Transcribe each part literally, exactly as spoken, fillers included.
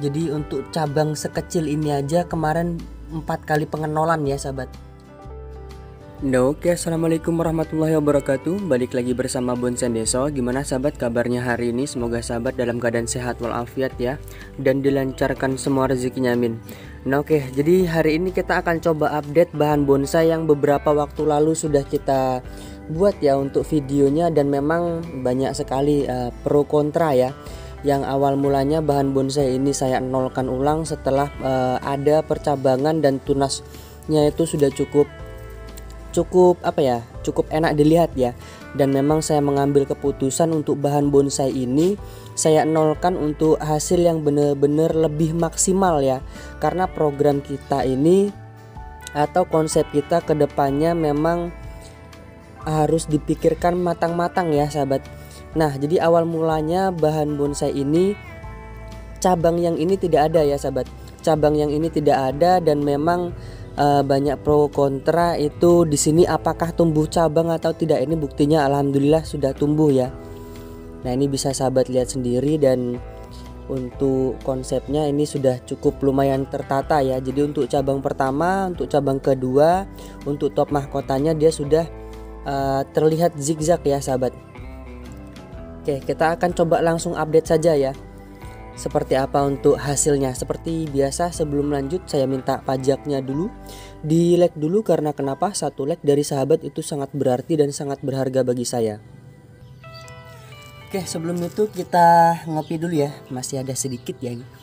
Jadi untuk cabang sekecil ini aja kemarin empat kali pengenolan ya sahabat. Nah, oke, assalamualaikum warahmatullahi wabarakatuh. Balik lagi bersama Bonsai Deso. Gimana sahabat kabarnya hari ini? Semoga sahabat dalam keadaan sehat walafiat ya, dan dilancarkan semua rezekinya, amin. Nah oke, jadi hari ini kita akan coba update bahan bonsai yang beberapa waktu lalu sudah kita buat ya untuk videonya, dan memang banyak sekali uh, pro kontra ya. Yang awal mulanya bahan bonsai ini saya nolkan ulang setelah uh, ada percabangan dan tunasnya itu sudah cukup cukup apa ya cukup enak dilihat ya, dan memang saya mengambil keputusan untuk bahan bonsai ini saya nolkan untuk hasil yang benar-benar lebih maksimal ya, karena program kita ini atau konsep kita kedepannya memang harus dipikirkan matang-matang ya sahabat. Nah jadi awal mulanya bahan bonsai ini cabang yang ini tidak ada ya sahabat, cabang yang ini tidak ada, dan memang Uh, banyak pro kontra itu di sini, apakah tumbuh cabang atau tidak. Ini buktinya alhamdulillah sudah tumbuh ya. Nah ini bisa sahabat lihat sendiri, dan untuk konsepnya ini sudah cukup lumayan tertata ya. Jadi untuk cabang pertama, untuk cabang kedua, untuk top mahkotanya dia sudah uh, terlihat zigzag ya sahabat. Oke, kita akan coba langsung update saja ya seperti apa untuk hasilnya. Seperti biasa sebelum lanjut saya minta pajaknya dulu, di like dulu, karena kenapa? Satu like dari sahabat itu sangat berarti dan sangat berharga bagi saya. Oke, sebelum itu kita ngopi dulu ya, masih ada sedikit ya ini.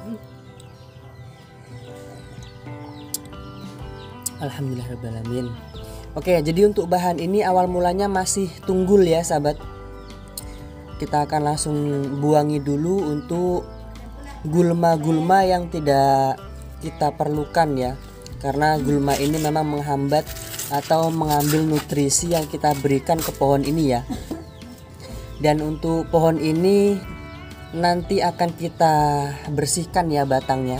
Alhamdulillahirrahmanirrahim. Oke, jadi untuk bahan ini awal mulanya masih tunggul ya sahabat. Kita akan langsung buangi dulu untuk gulma-gulma yang tidak kita perlukan ya, karena gulma ini memang menghambat atau mengambil nutrisi yang kita berikan ke pohon ini ya. Dan untuk pohon ini nanti akan kita bersihkan ya batangnya,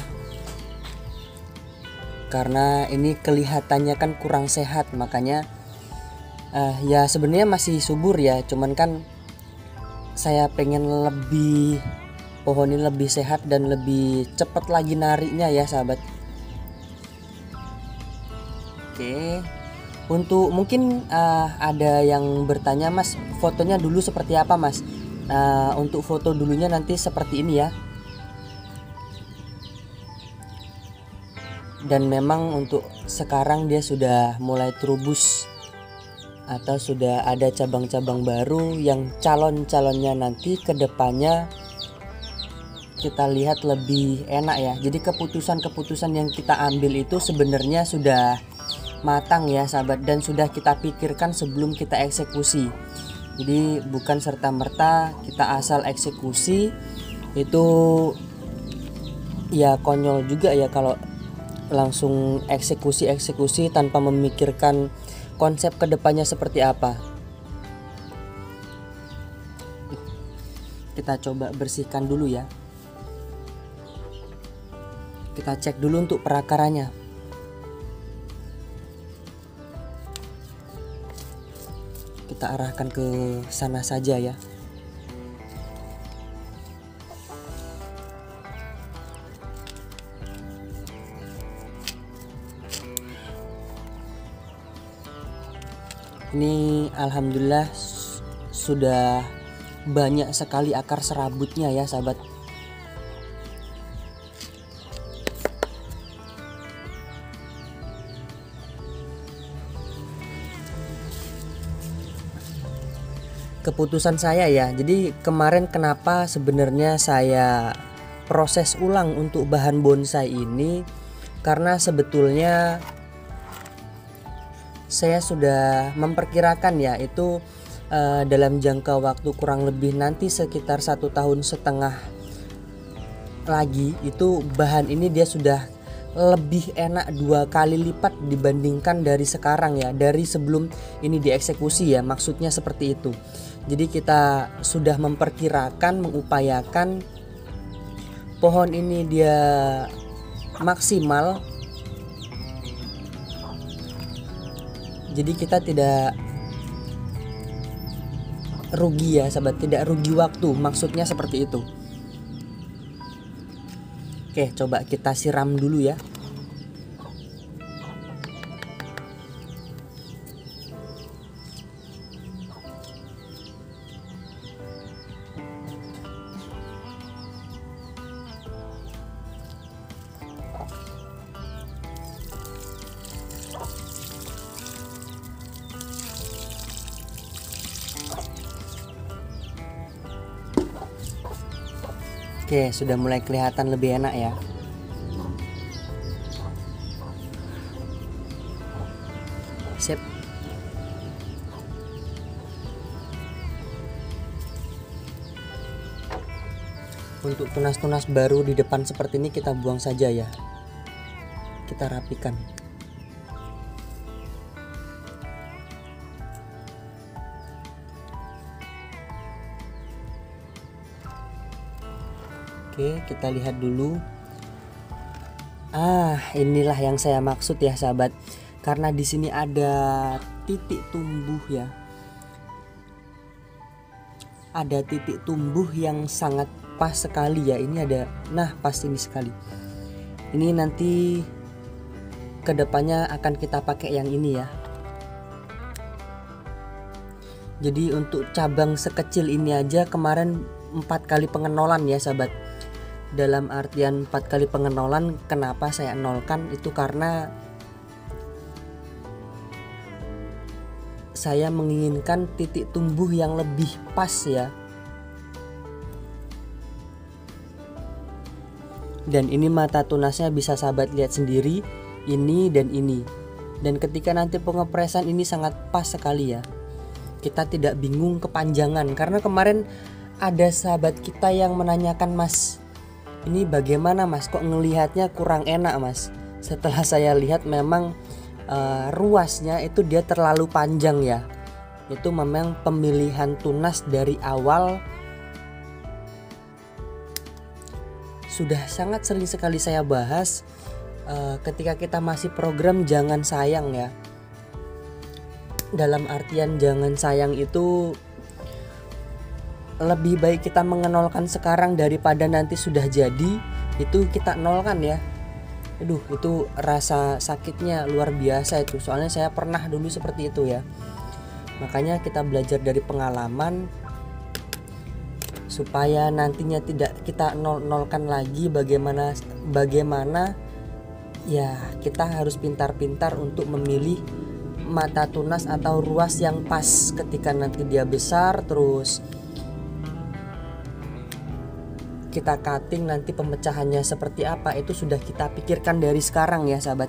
karena ini kelihatannya kan kurang sehat, makanya uh, ya sebenarnya masih subur ya, cuman kan saya pengen lebih pohon ini lebih sehat dan lebih cepat lagi nariknya ya sahabat. Oke, untuk mungkin uh, ada yang bertanya, mas fotonya dulu seperti apa mas? Uh, untuk foto dulunya nanti seperti ini ya. Dan memang untuk sekarang dia sudah mulai terubus atau sudah ada cabang-cabang baru yang calon-calonnya nanti ke depannya kita lihat lebih enak ya. Jadi keputusan-keputusan yang kita ambil itu sebenarnya sudah matang ya sahabat, dan sudah kita pikirkan sebelum kita eksekusi. Jadi bukan serta-merta kita asal eksekusi, itu ya konyol juga ya kalau langsung eksekusi-eksekusi tanpa memikirkan konsep kedepannya seperti apa. Kita coba bersihkan dulu ya. Kita cek dulu untuk perakarannya. Kita arahkan ke sana saja ya. Ini alhamdulillah sudah banyak sekali akar serabutnya ya sahabat. Keputusan saya ya, jadi kemarin kenapa sebenarnya saya proses ulang untuk bahan bonsai ini, karena sebetulnya saya sudah memperkirakan ya itu uh, dalam jangka waktu kurang lebih nanti sekitar satu tahun setengah lagi itu bahan ini dia sudah lebih enak dua kali lipat dibandingkan dari sekarang ya, dari sebelum ini dieksekusi ya, maksudnya seperti itu. Jadi kita sudah memperkirakan, mengupayakan pohon ini dia maksimal. Jadi kita tidak rugi ya sahabat, tidak rugi waktu, maksudnya seperti itu. Oke, coba kita siram dulu ya. Oke, sudah mulai kelihatan lebih enak ya. Sip. Untuk tunas-tunas baru di depan seperti ini kita buang saja ya. Kita rapikan. Oke, kita lihat dulu. Ah, inilah yang saya maksud ya sahabat. Karena di sini ada titik tumbuh ya. Ada titik tumbuh yang sangat pas sekali ya. Ini ada, nah pas ini sekali. Ini nanti kedepannya akan kita pakai yang ini ya. Jadi untuk cabang sekecil ini aja kemarin empat kali pengenolan ya sahabat. Dalam artian empat kali pengenolan, kenapa saya nolkan itu karena saya menginginkan titik tumbuh yang lebih pas ya. Dan ini mata tunasnya bisa sahabat lihat sendiri, ini dan ini. Dan ketika nanti pengepresan ini sangat pas sekali ya. Kita tidak bingung kepanjangan, karena kemarin ada sahabat kita yang menanyakan, "Mas, ini bagaimana Mas, kok ngelihatnya kurang enak Mas?" Setelah saya lihat memang uh, ruasnya itu dia terlalu panjang ya. Itu memang pemilihan tunas dari awal sudah sangat sering sekali saya bahas. uh, Ketika kita masih program jangan sayang ya. Dalam artian jangan sayang itu lebih baik kita mengenolkan sekarang daripada nanti sudah jadi itu kita nolkan ya. Aduh, itu rasa sakitnya luar biasa itu. Soalnya saya pernah dulu seperti itu ya. Makanya kita belajar dari pengalaman supaya nantinya tidak kita nol-nolkan lagi. Bagaimana bagaimana ya, kita harus pintar-pintar untuk memilih mata tunas atau ruas yang pas ketika nanti dia besar. Terus kita cutting nanti pemecahannya seperti apa itu sudah kita pikirkan dari sekarang ya sahabat.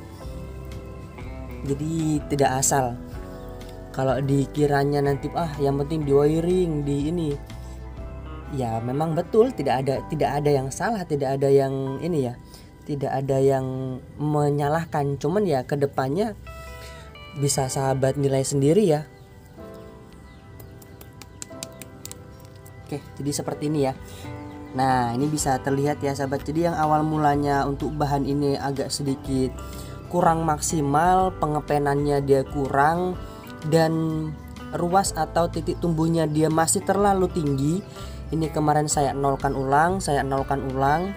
Jadi tidak asal kalau dikiranya nanti ah yang penting di wiring di ini. Ya memang betul, tidak ada tidak ada yang salah, tidak ada yang ini ya. Tidak ada yang menyalahkan, cuman ya kedepannya bisa sahabat nilai sendiri ya. Oke, jadi seperti ini ya. Nah, ini bisa terlihat ya sahabat. Jadi yang awal mulanya untuk bahan ini agak sedikit kurang maksimal, pengepenannya dia kurang, dan ruas atau titik tumbuhnya dia masih terlalu tinggi. Ini kemarin saya nolkan ulang, saya nolkan ulang.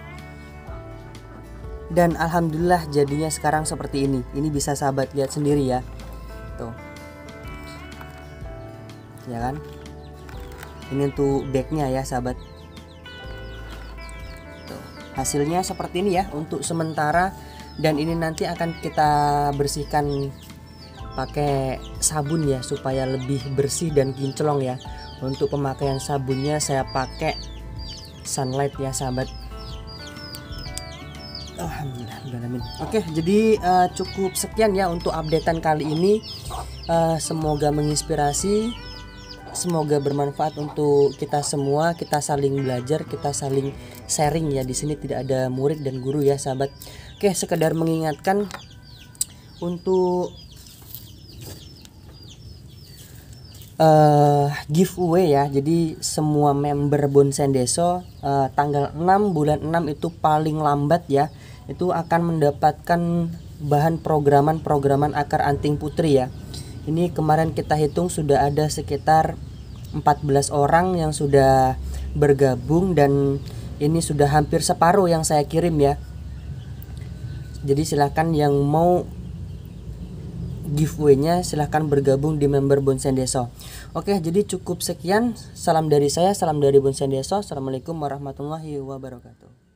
Dan alhamdulillah jadinya sekarang seperti ini. Ini bisa sahabat lihat sendiri ya. Tuh. Ya kan? Ini untuk backnya ya sahabat. Hasilnya seperti ini ya untuk sementara, dan ini nanti akan kita bersihkan pakai sabun ya supaya lebih bersih dan kinclong ya. Untuk pemakaian sabunnya saya pakai Sunlight ya sahabat. Alhamdulillah. Oke, jadi uh, cukup sekian ya untuk updatean kali ini. Uh, semoga menginspirasi, semoga bermanfaat untuk kita semua. Kita saling belajar, kita saling sharing ya. Di sini tidak ada murid dan guru ya sahabat. Oke, sekedar mengingatkan untuk uh, giveaway ya. Jadi semua member Bonsendeso uh, tanggal enam bulan enam itu paling lambat ya, itu akan mendapatkan bahan programan-programan akar anting putri ya. Ini kemarin kita hitung sudah ada sekitar empat belas orang yang sudah bergabung, dan ini sudah hampir separuh yang saya kirim ya. Jadi silahkan yang mau giveaway-nya silahkan bergabung di member Bonsen Deso. Oke, jadi cukup sekian. Salam dari saya, salam dari Bonsen Deso. Assalamualaikum warahmatullahi wabarakatuh.